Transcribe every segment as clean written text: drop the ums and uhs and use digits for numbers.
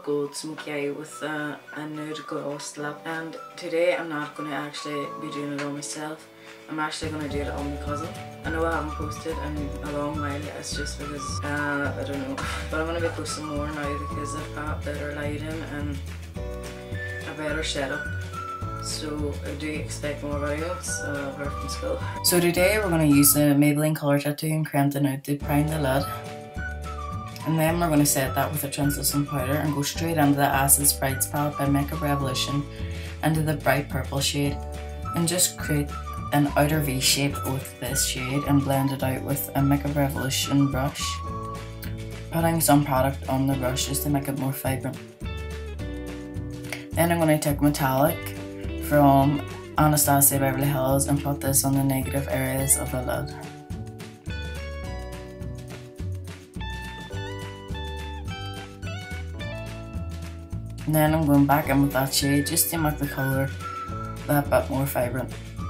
Gold Smoky Eye with a nude gloss lip, and today I'm not going to actually be doing it on myself. I'm actually going to do it on my cousin. I know I haven't posted in a long while, it's just because, I don't know, but I'm going to be posting more now because I've got better lighting and a better setup. So I do expect more videos apart from school. So today we're going to use the Maybelline Colour Tattoo and Creme de Nude to prime the lid. And then we're going to set that with a translucent powder and go straight into the Acid Sprites palette by Makeup Revolution into the bright purple shade, and just create an outer V shape with this shade and blend it out with a Makeup Revolution brush, putting some product on the brush just to make it more vibrant. Then I'm going to take metallic from Anastasia Beverly Hills and put this on the negative areas of the lid. And then I'm going back in with that shade just to make the colour that bit more vibrant.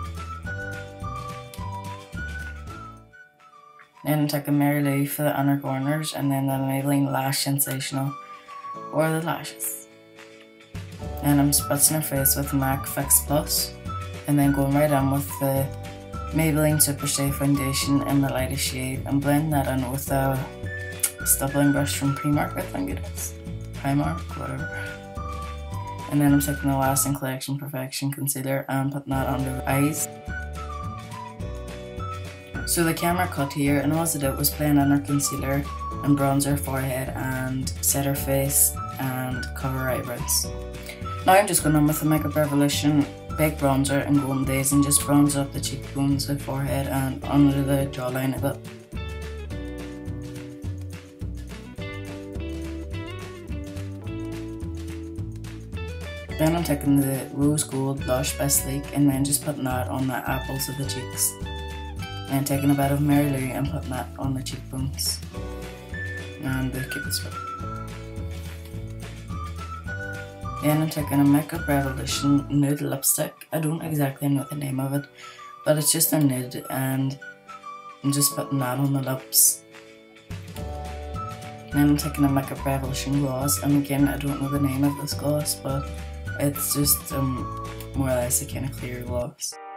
Then I'm taking Mary Lou for the inner corners, and then the Maybelline Lash Sensational for the lashes. And I'm spritzing her face with MAC Fix Plus, and then going right in with the Maybelline Superstay Foundation in the lightest shade and blending that in with the stippling brush from Primark, I think it is. Primark, whatever. And then I'm taking the Lasting Collection Perfection Concealer and putting that under the eyes. So the camera cut here, and all I did was blend in her concealer and bronze her forehead and set her face and cover her eyebrows. Now I'm just going on with the Makeup Revolution Big Bronzer and Golden Days and just bronze up the cheekbones, the forehead and under the jawline a bit. Then I'm taking the Rose Gold Blush by Sleek and then just putting that on the apples of the cheeks. And taking a bit of Mary Lou and putting that on the cheekbones and the cupid's bow. Then I'm taking a Makeup Revolution nude lipstick. I don't exactly know the name of it, but it's just a nude, and I'm just putting that on the lips. Then I'm taking a Makeup Revolution gloss, and again I don't know the name of this gloss, but it's just more or less a kind of clear gloss.